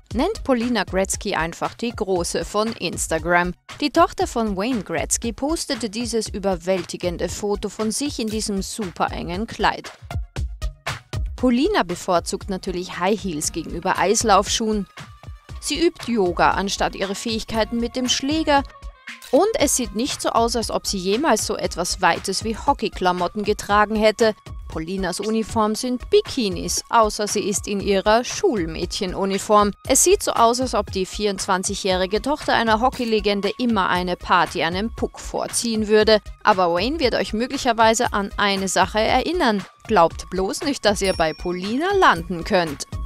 Nennt Paulina Gretzky einfach die Große von Instagram. Die Tochter von Wayne Gretzky postete dieses überwältigende Foto von sich in diesem super engen Kleid. Paulina bevorzugt natürlich High Heels gegenüber Eislaufschuhen. Sie übt Yoga anstatt ihre Fähigkeiten mit dem Schläger. Und es sieht nicht so aus, als ob sie jemals so etwas Weites wie Hockeyklamotten getragen hätte. Paulinas Uniform sind Bikinis, außer sie ist in ihrer Schulmädchenuniform. Es sieht so aus, als ob die 24-jährige Tochter einer Hockeylegende immer eine Party an einem Puck vorziehen würde. Aber Wayne wird euch möglicherweise an eine Sache erinnern. Glaubt bloß nicht, dass ihr bei Paulina landen könnt.